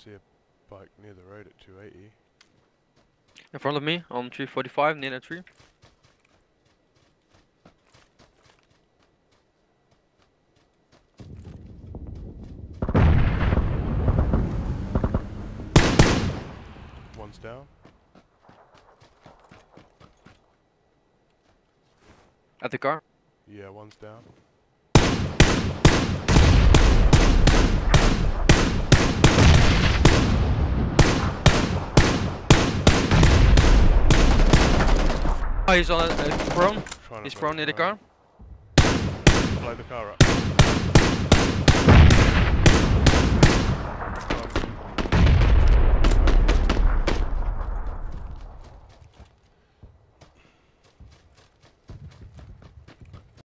see a bike near the road at 280. In front of me, on 345, near that tree. One's down. At the car. Yeah, one's down. Oh, he's on prone. Trying to He's blow prone near the car. Blow the car up.